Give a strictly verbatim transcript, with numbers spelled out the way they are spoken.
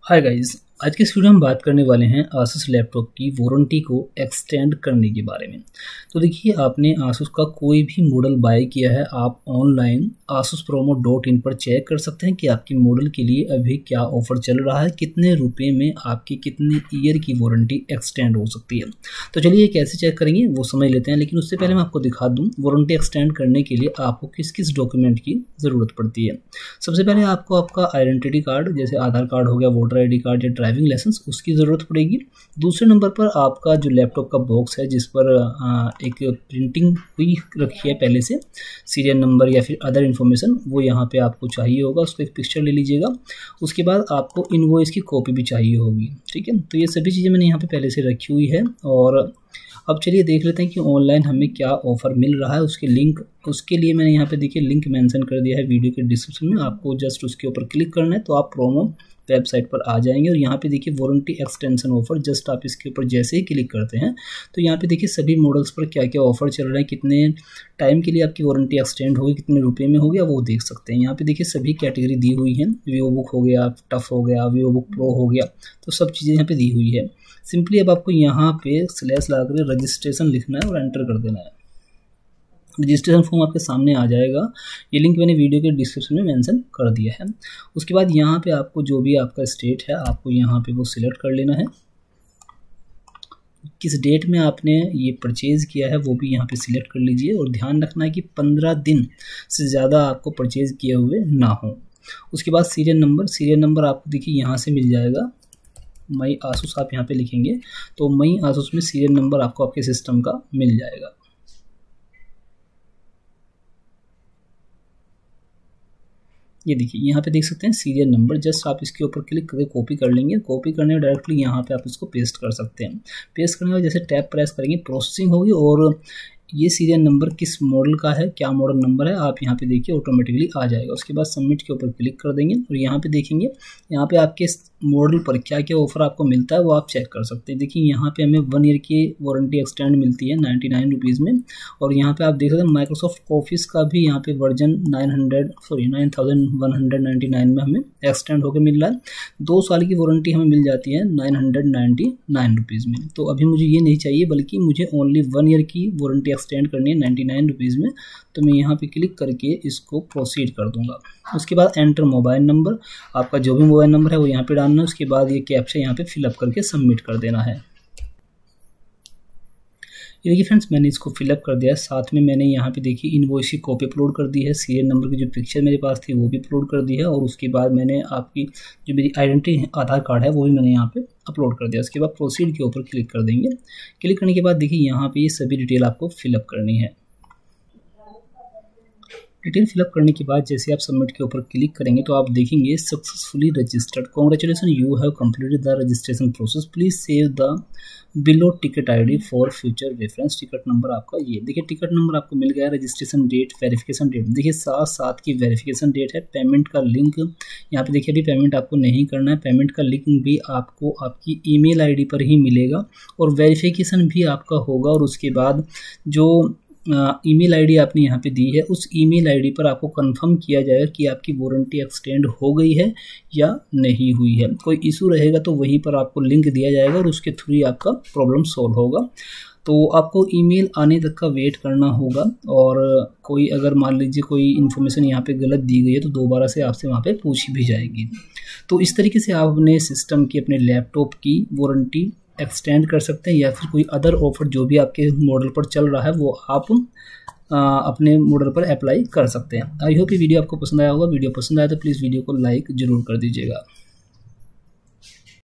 Hi guys, आज के इस वीडियो में हम बात करने वाले हैं आसूस लैपटॉप की वारंटी को एक्सटेंड करने के बारे में। तो देखिए, आपने आसूस का कोई भी मॉडल बाय किया है, आप online Asus promo dot in पर चेक कर सकते हैं कि आपकी मॉडल के लिए अभी क्या ऑफर चल रहा है, कितने रुपए में आपकी कितने ईयर की वारंटी एक्सटेंड हो सकती है। तो चलिए कैसे चेक करेंगे वो समझ लेते हैं, लेकिन उससे पहले मैं आपको दिखा दूँ वारंटी एक्सटेंड करने के लिए आपको किस किस डॉक्यूमेंट की ज़रूरत पड़ती है। सबसे पहले आपको आपका आइडेंटिटी कार्ड, जैसे आधार कार्ड हो गया, वोटर आई डी कार्ड या ड्राइविंग लाइसेंस, उसकी ज़रूरत पड़ेगी। दूसरे नंबर पर आपका जो लैपटॉप का बॉक्स है जिस पर एक प्रिंटिंग हुई रखी है पहले से, सीरियल नंबर या फिर अदर इन्फॉर्मेशन, वो यहाँ पे आपको चाहिए होगा, उसको एक पिक्चर ले लीजिएगा। उसके बाद आपको इनवॉइस की कॉपी भी चाहिए होगी, ठीक है। तो ये सभी चीज़ें मैंने यहाँ पे पहले से रखी हुई है। और अब चलिए देख लेते हैं कि ऑनलाइन हमें क्या ऑफ़र मिल रहा है। उसके लिंक उसके लिए मैंने यहाँ पे देखिए लिंक मेंशन कर दिया है वीडियो के डिस्क्रिप्शन में। आपको जस्ट उसके ऊपर क्लिक करना है तो आप प्रोमो वेबसाइट पर आ जाएंगे और यहाँ पे देखिए वारंटी एक्सटेंशन ऑफर, जस्ट आप इसके ऊपर जैसे ही क्लिक करते हैं तो यहाँ पे देखिए सभी मॉडल्स पर क्या क्या ऑफर चल रहे हैं, कितने टाइम के लिए आपकी वारंटी एक्सटेंड होगी, कितने रुपए में हो गया, वो देख सकते हैं। यहाँ पे देखिए सभी कैटेगरी दी हुई है, वीवो बुक हो गया, टफ हो गया, वीवो बुक प्रो हो गया, तो सब चीज़ें यहाँ पे दी हुई है। सिंपली अब आपको यहाँ पे स्लैश लगा कर रजिस्ट्रेशन लिखना है और एंटर कर देना है। रजिस्ट्रेशन फॉर्म आपके सामने आ जाएगा, ये लिंक मैंने वीडियो के डिस्क्रिप्शन में मेंशन कर दिया है। उसके बाद यहाँ पे आपको जो भी आपका स्टेट है आपको यहाँ पे वो सिलेक्ट कर लेना है। किस डेट में आपने ये परचेज़ किया है वो भी यहाँ पे सिलेक्ट कर लीजिए और ध्यान रखना है कि पंद्रह दिन से ज़्यादा आपको परचेज़ किए हुए ना हो। उसके बाद सीरियल नंबर सीरियल नंबर आपको देखिए यहाँ से मिल जाएगा। मई आसूस आप यहाँ पे लिखेंगे तो मई आसूस में सीरियल नंबर आपको आपके सिस्टम का मिल जाएगा। ये देखिए यहाँ पे देख सकते हैं सीरियल नंबर, जस्ट आप इसके ऊपर क्लिक करके कॉपी कर लेंगे। कॉपी करने में डायरेक्टली यहाँ पे आप इसको पेस्ट कर सकते हैं। पेस्ट करने में जैसे टैब प्रेस करेंगे प्रोसेसिंग होगी और ये सीरियल नंबर किस मॉडल का है, क्या मॉडल नंबर है, आप यहाँ पे देखिए ऑटोमेटिकली आ जाएगा। उसके बाद सबमिट के ऊपर क्लिक कर देंगे और यहाँ पे देखेंगे यहाँ पे आपके मॉडल पर क्या क्या ऑफर आपको मिलता है वो आप चेक कर सकते हैं। देखिए यहाँ पे हमें वन ईयर की वारंटी एक्सटेंड मिलती है नाइन्टी नाइन रुपीज़ में। और यहाँ पे आप देख सकते हैं माइक्रोसॉफ्ट ऑफिस का भी यहाँ पे version nine hundred sorry nine thousand one hundred ninety nine में हमें एक्सटेंड होकर मिल रहा है। दो साल की वारंटी हमें मिल जाती है nine hundred ninety nine rupees में। तो अभी मुझे ये नहीं चाहिए, बल्कि मुझे ओनली वन ईयर की वारंटी एक्सटेंड करनी है नाइन्टी नाइन रुपीज़ में। तो मैं यहाँ पे क्लिक करके इसको प्रोसीड कर दूंगा। उसके बाद एंटर मोबाइल नंबर, आपका जो भी मोबाइल नंबर है वो यहाँ पे डालना है। उसके बाद ये कैप्चा यहाँ पे फिलअप करके सबमिट कर देना है। ये देखिए फ्रेंड्स, मैंने इसको फिलअप कर दिया है। साथ में मैंने यहाँ पे देखिए इनवॉइस की कॉपी अपलोड कर दी है, सीरियल नंबर की जो पिक्चर मेरे पास थी वो भी अपलोड कर दी है और उसके बाद मैंने आपकी जो मेरी आइडेंटिटी आधार कार्ड है वो भी मैंने यहाँ पे अपलोड कर दिया। उसके बाद प्रोसीड के ऊपर क्लिक कर देंगे। क्लिक करने के बाद देखिए यहाँ पे ये सभी डिटेल आपको फिलअप करनी है। डिटेल फिलअप करने के बाद जैसे आप सबमिट के ऊपर क्लिक करेंगे तो आप देखेंगे successfully registered, congratulation you have completed the registration process, please save the below ticket ID for future reference. Ticket number आपका ये देखिए, टिकट नंबर आपको मिल गया। रजिस्ट्रेशन डेट, वेरिफिकेशन डेट, देखिए सात सात की वेरिफिकेशन डेट है। पेमेंट का लिंक यहाँ पे देखिए, अभी पेमेंट आपको नहीं करना है। पेमेंट का लिंक भी आपको आपकी ईमेल आईडी पर ही मिलेगा और वेरिफिकेशन भी आपका होगा। और उसके बाद जो ईमेल आईडी आपने यहाँ पे दी है उस ईमेल आईडी पर आपको कंफर्म किया जाएगा कि आपकी वारंटी एक्सटेंड हो गई है या नहीं हुई है। कोई इशू रहेगा तो वहीं पर आपको लिंक दिया जाएगा और उसके थ्रू ही आपका प्रॉब्लम सॉल्व होगा। तो आपको ईमेल आने तक का वेट करना होगा और कोई अगर मान लीजिए कोई इन्फॉर्मेशन यहाँ पे गलत दी गई है तो दोबारा से आपसे वहाँ पे पूछी भी जाएगी। तो इस तरीके से आप अपने सिस्टम की, अपने लैपटॉप की वारंटी एक्सटेंड कर सकते हैं या फिर कोई अदर ऑफर जो भी आपके मॉडल पर चल रहा है वो आप आ, अपने मॉडल पर अप्लाई कर सकते हैं। आई होप ये वीडियो आपको पसंद आया होगा। वीडियो पसंद आया तो प्लीज़ वीडियो को लाइक ज़रूर कर दीजिएगा।